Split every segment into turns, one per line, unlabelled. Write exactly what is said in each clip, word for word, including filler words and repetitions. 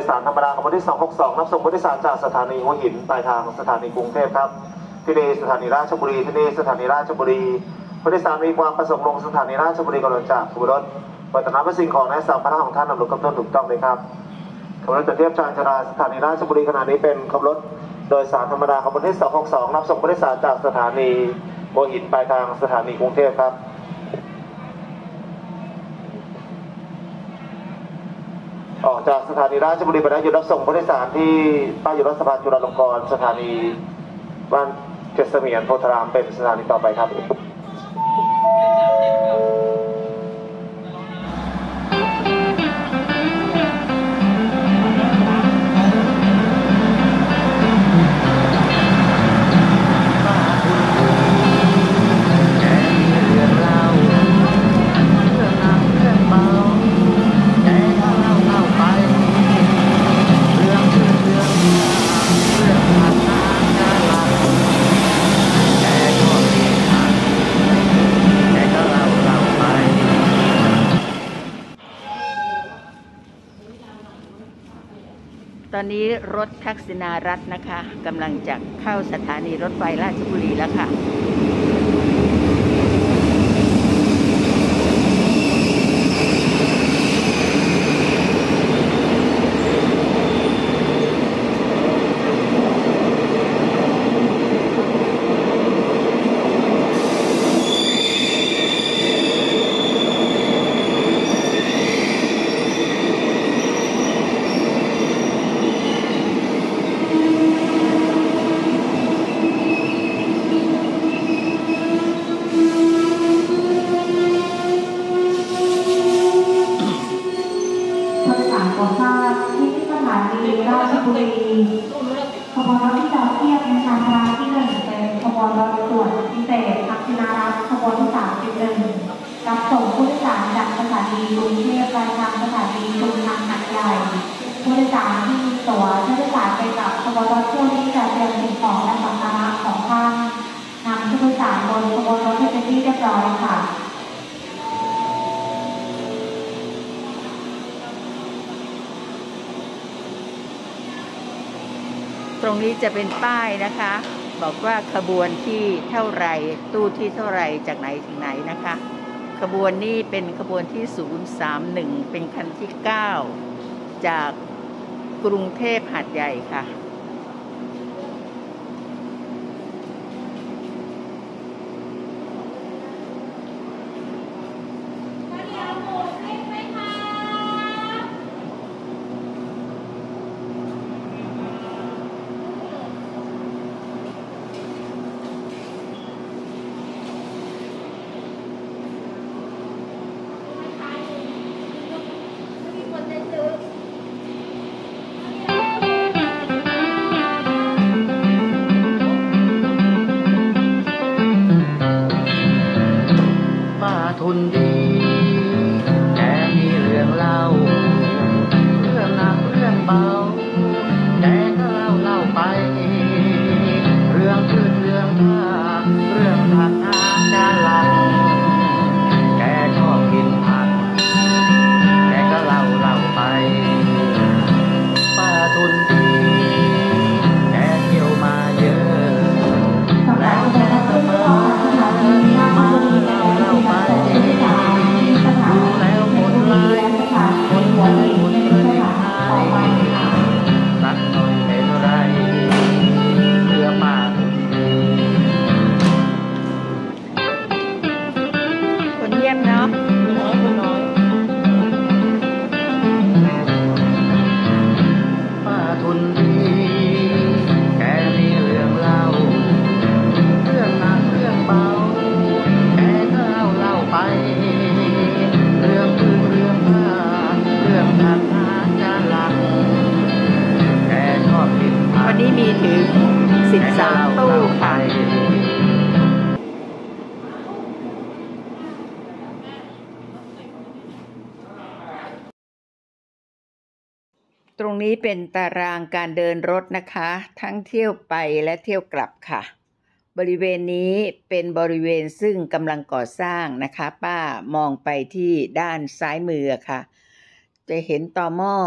สารธรรมดาขบวนที่สองหกสองรับส่งผู้โดยสารจากสถานีหัวหินปลายทางสถานีกรุงเทพครับที่นี่สถานีราชบุรีที่นี่สถานีราชบุรีผู้โดยสารมีความประสงค์ลงสถานีราชบุรีกำลังจากขบวนรถเปิดตน้ำสิ่งของและสัมภาระของท่านนำรถกำหนดถูกต้องเลยครับขบวนรถเทียบชานชราสถานีราชบุรีขณะนี้เป็นขบวนรถโดยสารธรรมดาขบวนที่สองหกสองรับส่งผู้โดยสารจากสถานีหัวหินปลายทางสถานีกรุงเทพครับออกจากสถานีราชบุรีไปแล้วหยุดรับส่งผู้โดยสารที่ป้ายหยุดรถสะพานจุฬาลงกรณ์สถานีบ้านเจษเมียนโพธารามเป็นสถานีต่อไปครับ
ตอนนี้รถทักษิณารัฐนะคะกำลังจะเข้าสถานีรถไฟราชบุรีแล้วค่ะ
ขบวนรถที่จอดเทียบในชานชาลาที่หนึ่งเป็นขบวนรถด่วนพิเศษทักษิณารัฐขบวนที่สามสิบหนึ่งรับส่งผู้โดยสารจากสถานีกรุงเทพไปทางสถานีชุมทางหัดใหญ่ผู้โดยสารที่มีตั๋วผู้โดยสารไปกับขบวนรถเที่ยวนี้จะเตรียมสิ่งของและสัมภาระของท่านนำผู้โดยสารบนขบวนรถให้เป็นที่เรียบร้อยค่ะ
ตรงนี้จะเป็นป้ายนะคะบอกว่าขบวนที่เท่าไรตู้ที่เท่าไรจากไหนถึงไหนนะคะขบวนนี้เป็นขบวนที่ศูนย์สามหนึ่งเป็นคันที่เก้าจากกรุงเทพหาดใหญ่ค่ะ
ทุนดีแกมีเรื่องเล่าเรื่องหนักเรื่องเบาแกก็เล่าเล่าไปเรื่องพืชเรื่องผ้าเรื่องผักอาจาลังแกชอบกินผักแกก็เล่าเล่าไปป้าทุนดีแกเที่ยวมาเยอะแล้วแกก็มามาเล่าไปดูแล้วหมดลายหมดเลยหมดเลยหายสักหน่อยเป็นไรเพื่อป้า
คนเยี่ยมเนาะน้อยคนน้อย
ป้าทุนดีแกมีเรื่องเล่าเรื่องหนักเรื่องเบาแกก็เล่าเล่าไปเรื่องพื้นเรื่องผ้าเรื่องผักอาจาลังแกชอบกินผัก
วันนี้มีถึงสิบสามตู้ค่ะตรงนี้เป็นตารางการเดินรถนะคะทั้งเที่ยวไปและเที่ยวกลับค่ะบริเวณนี้เป็นบริเวณซึ่งกำลังก่อสร้างนะคะป้ามองไปที่ด้านซ้ายมือค่ะจะเห็นต่อหม้อ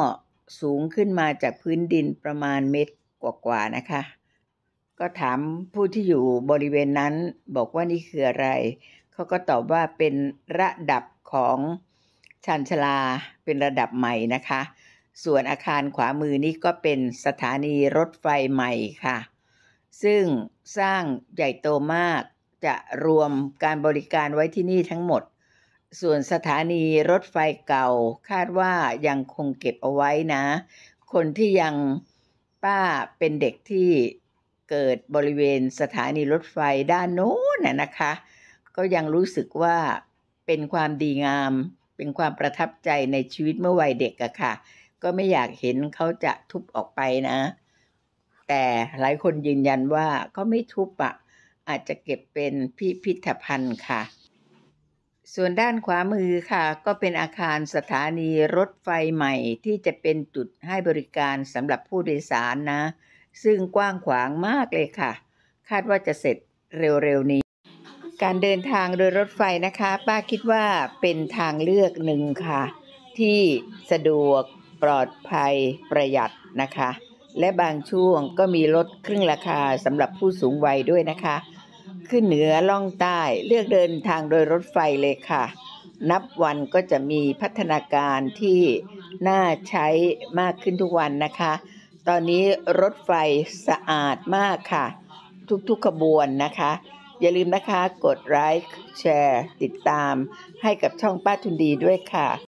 สูงขึ้นมาจากพื้นดินประมาณเมตรกว่าๆนะคะก็ถามผู้ที่อยู่บริเวณนั้นบอกว่านี่คืออะไรเขาก็ตอบว่าเป็นระดับของชานชาลาเป็นระดับใหม่นะคะส่วนอาคารขวามือนี่ก็เป็นสถานีรถไฟใหม่ค่ะซึ่งสร้างใหญ่โตมากจะรวมการบริการไว้ที่นี่ทั้งหมดส่วนสถานีรถไฟเก่าคาดว่ายังคงเก็บเอาไว้นะคนที่ยังป้าเป็นเด็กที่เกิดบริเวณสถานีรถไฟด้านโน้นน่ะนะคะก็ยังรู้สึกว่าเป็นความดีงามเป็นความประทับใจในชีวิตเมื่อวัยเด็กอะค่ะก็ไม่อยากเห็นเขาจะทุบออกไปนะแต่หลายคนยืนยันว่าเขาไม่ทุบอะอาจจะเก็บเป็นพิพิธภัณฑ์ค่ะส่วนด้านขวามือค่ะก็เป็นอาคารสถานีรถไฟใหม่ที่จะเป็นจุดให้บริการสำหรับผู้โดยสารนะซึ่งกว้างขวางมากเลยค่ะคาดว่าจะเสร็จเร็วๆนี้การเดินทางโดยรถไฟนะคะป้าคิดว่าเป็นทางเลือกหนึ่งค่ะที่สะดวกปลอดภัยประหยัดนะคะและบางช่วงก็มีลดครึ่งราคาสำหรับผู้สูงวัยด้วยนะคะขึ้นเหนือล่องใต้เลือกเดินทางโดยรถไฟเลยค่ะนับวันก็จะมีพัฒนาการที่น่าใช้มากขึ้นทุกวันนะคะตอนนี้รถไฟสะอาดมากค่ะทุกๆขบวนนะคะอย่าลืมนะคะกดไลค์แชร์ติดตามให้กับช่องป้าทุนดีด้วยค่ะ